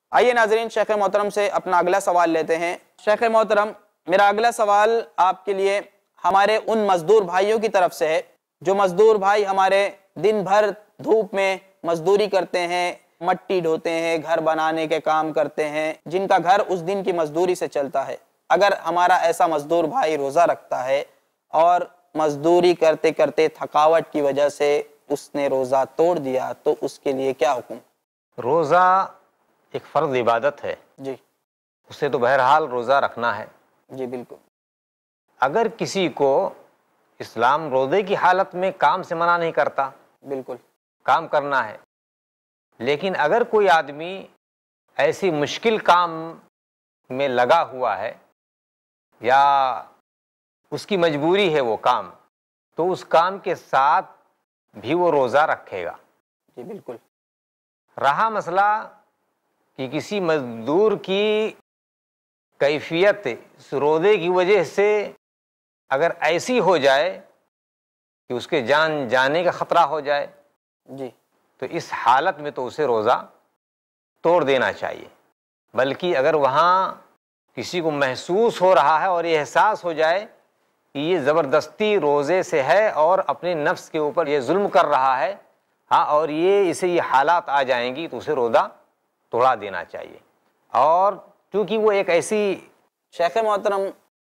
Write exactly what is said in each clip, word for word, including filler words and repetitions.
آئیے ناظرین شیخ محترم سے اپنا اگلا سوال لیتے ہیں۔ شیخ محترم، میرا اگلا سوال آپ کے لیے ہمارے ان مزدور بھائیوں کی طرف سے ہے جو مزدور بھائی ہمارے دن بھر دھوپ میں مزدوری کرتے ہیں، مٹی ڈھوتے ہیں، گھر بنانے کے کام کرتے ہیں، جن کا گھر اس دن کی مزدوری سے چلتا ہے۔ اگر ہمارا ایسا مزدور بھائی روزہ رکھتا ہے اور مزدوری کرتے کرتے تھکاوٹ کی وجہ سے اس نے روزہ توڑ دیا تو اس کے لیے کیا حکم؟ روزہ ایک فرض عبادت ہے جی، اسے تو بہرحال روزہ رکھنا ہے۔ جی بالکل۔ اگر کسی کو اسلام روزے کی حالت میں کام سے منع نہیں کرتا، بالکل کام کرنا ہے، لیکن اگر کوئی آدمی ایسی مشکل کام میں لگا ہوا ہے یا اس کی مجبوری ہے وہ کام، تو اس کام کے ساتھ بھی وہ روزہ رکھے گا۔ جی بالکل۔ رہا مسئلہ کہ کسی مزدور کی کیفیت اس روزے کی وجہ سے اگر ایسی ہو جائے کہ اس کے جان جانے کا خطرہ ہو جائے، جی، تو اس حالت میں تو اسے روزہ توڑ دینا چاہیے۔ بلکہ اگر وہاں کسی کو محسوس ہو رہا ہے اور یہ احساس ہو جائے کہ یہ زبردستی روزے سے ہے اور اپنے نفس کے اوپر یہ ظلم کر رہا ہے، ہاں، اور یہ اسے یہ حالات آ جائیں گی تو اسے روزہ توڑا دینا چاہیے۔ اور چونکہ وہ ایک ایسی شیخ محترم،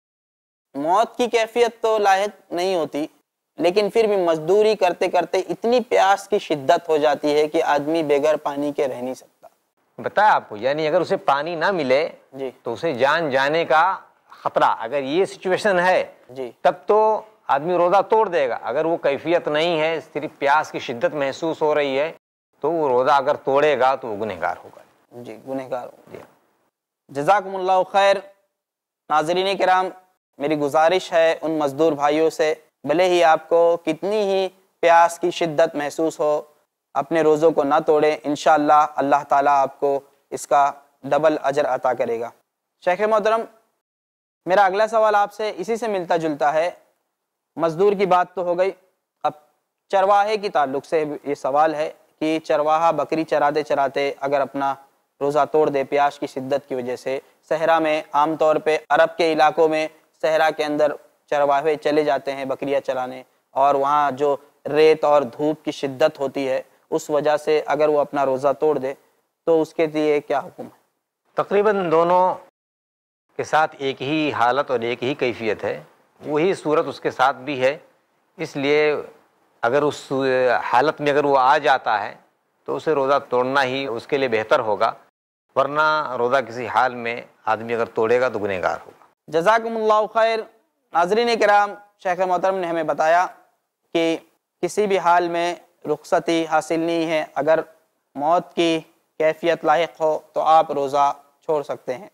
موت کی کیفیت تو لاحق نہیں ہوتی، لیکن پھر بھی مزدوری کرتے کرتے اتنی پیاس کی شدت ہو جاتی ہے کہ آدمی بغیر پانی کے رہ نہیں سکتا۔ بتایا آپ کو، یعنی اگر اسے پانی نہ ملے جی، تو اسے جان جانے کا خطرہ، اگر یہ سچویشن ہے جی، تب تو آدمی روزہ توڑ دے گا۔ اگر وہ کیفیت نہیں ہے، صرف پیاس کی شدت محسوس ہو رہی ہے، تو وہ روزہ اگر توڑے گا تو وہ گنہگار ہوگا۔ جی، گنہگار ہوگا۔ جزاکم اللہ خیر۔ ناظرین کرام، میری گزارش ہے ان مزدور بھائیوں سے، بھلے ہی آپ کو کتنی ہی پیاس کی شدت محسوس ہو، اپنے روزوں کو نہ توڑیں، انشاءاللہ اللہ تعالیٰ آپ کو اس کا ڈبل اجر عطا کرے گا۔ شیخ محترم، میرا اگلا سوال آپ سے اسی سے ملتا جلتا ہے۔ مزدور کی بات تو ہو گئی، اب چرواہے کی تعلق سے یہ سوال ہے کہ چرواہا بکری چراتے چراتے اگر اپنا روزہ توڑ دے پیاس کی شدت کی وجہ سے، صحرا میں عام طور پہ عرب کے علاقوں میں صحرا کے اندر چرواہے چلے جاتے ہیں بکریاں چرانے، اور وہاں جو ریت اور دھوپ کی شدت ہوتی ہے اس وجہ سے اگر وہ اپنا روزہ توڑ دے تو اس کے لیے کیا حکم ہے؟ تقریباً دونوں کے ساتھ ایک ہی حالت اور ایک ہی کیفیت ہے، وہی صورت اس کے ساتھ بھی ہے، اس لیے اگر اس حالت میں اگر وہ آ جاتا ہے تو اسے روزہ توڑنا ہی اس کے لیے بہتر ہوگا، ورنہ روزہ کسی حال میں آدمی اگر توڑے گا تو گنہگار ہوگا۔ جزاکم اللہ خیر۔ ناظرین کرام، شیخ محترم نے ہمیں بتایا کہ کسی بھی حال میں رخصتی حاصل نہیں ہے، اگر موت کی کیفیت لاحق ہو تو آپ روزہ چھوڑ سکتے ہیں۔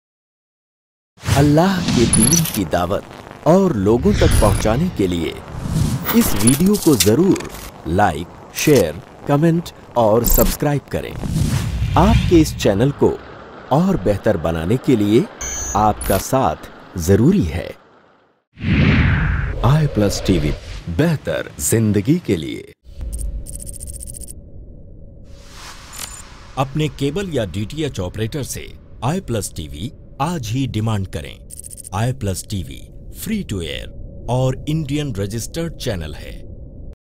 اللہ کے دین کی دعوت اور لوگوں تک پہنچانے کے لیے اس ویڈیو کو ضرور لائک، شیئر، کمنٹ اور سبسکرائب کریں۔ آپ کے اس چینل کو اور بہتر بنانے کے لیے آپ کا ساتھ ضروری ہے۔ آئی پلس ٹی وی، بہتر زندگی کے لیے۔ اپنے کیبل یا ڈی ٹی ایچ آپریٹر سے آئی پلس ٹی وی آج ہی ڈیمانڈ کریں۔ I plus T V free to air اور انڈین رجسٹرڈ چینل ہے۔